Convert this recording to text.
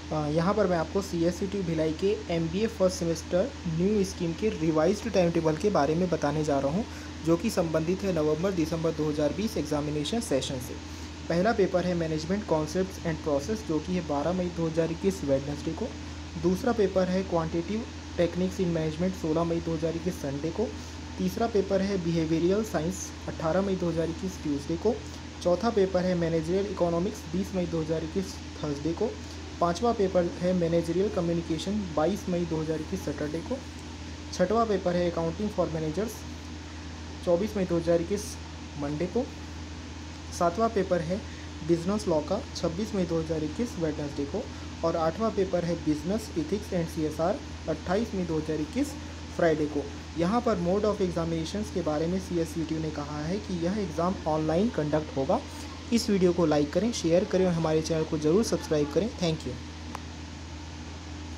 यहाँ पर मैं आपको CSCT भिलाई के MBA first semester new scheme के रिवाइज्ड टाइम टेबल के बारे में बताने जा रहा हूँ, जो कि संबंधित है नवंबर-दिसंबर 2020 एग्जामिनेशन सेशन से। पहला पेपर है मैनेजमेंट कॉन्सेप्ट्स एंड प्रोसेस, जो कि है 12 मई 2021 वेडनेसडे को। दूसरा पेपर है क्वांटिटेटिव टेक्निक्स इन मैनेजमेंट 16 मई 2021 संडे को। तीसरा पेपर है बिहेवियरल साइंस 18 मई 2021 ट्यूसडे को। चौथा पेपर है मैनेजरियल इकोनॉमिक्स 20 मई 2021 थर्सडे को। पांचवा पेपर है मैनेजरियल कम्युनिकेशन 22 मई 2021 सैटरडे को। छठवां पेपर है अकाउंटिंग फॉर मैनेजर्स 24 मई 2021 मंडे को। सातवां पेपर है बिजनेस लॉ का 26 मई 2021 वेडनेसडे को। और आठवां पेपर है बिजनेस इथिक्स एंड CSR 28 मई 2021 फ्राइडे को। यहाँ पर मोड ऑफ एग्जामिनेशंस के बारे में CSCT ने कहा है कि यह एग्ज़ाम ऑनलाइन कंडक्ट होगा। इस वीडियो को लाइक करें, शेयर करें और हमारे चैनल को ज़रूर सब्सक्राइब करें। Thank you.